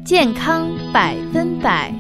健康100%。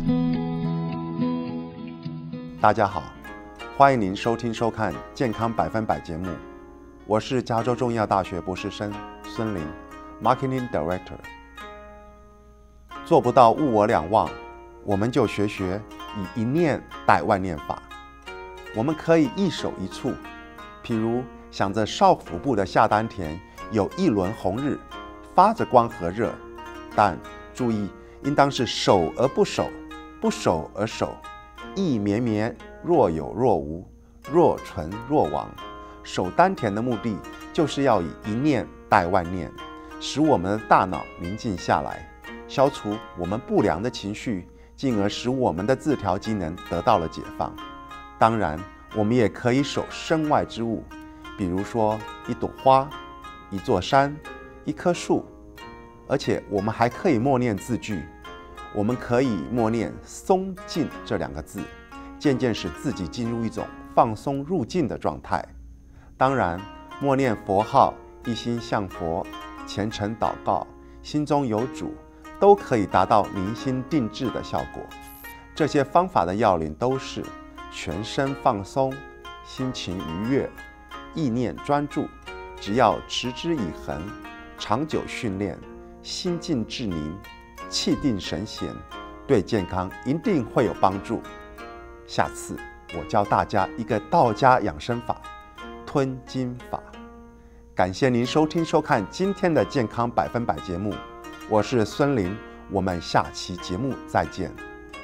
大家好，欢迎您收听收看《健康100%》节目，我是加州中医药大学博士生孙林 ，Marketing Director。做不到物我两忘，我们就学以一念带万念法。我们可以一手一触，譬如想着少腹部的下丹田有一轮红日，发着光和热，但注意，应当是守而不守，不守而守，意绵绵，若有若无，若存若亡。守丹田的目的，就是要以一念带万念，使我们的大脑宁静下来，消除我们不良的情绪，进而使我们的自调机能得到了解放。当然，我们也可以守身外之物，比如说一朵花、一座山、一棵树，而且我们还可以默念字句。我们可以默念松静这2个字，渐渐使自己进入一种放松入静的状态。当然，默念佛号、一心向佛、虔诚祷告、心中有主，都可以达到宁心定志的效果。这些方法的要领都是全身放松，心情愉悦，意念专注。只要持之以恒，长久训练，心静志宁，气定神闲，对健康一定会有帮助。下次我教大家一个道家养生法——吞金法。感谢您收听收看今天的健康100%节目，我是孙林，我们下期节目再见。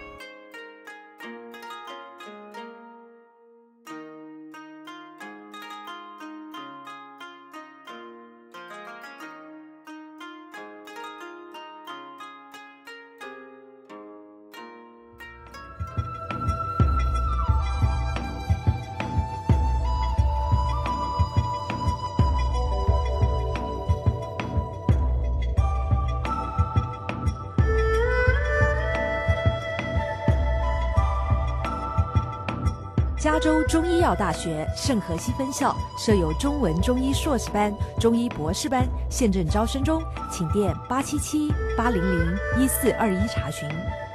加州中医药大学圣荷西分校设有中文中医硕士班、中医博士班，现正招生中，请电877-800-1421查询。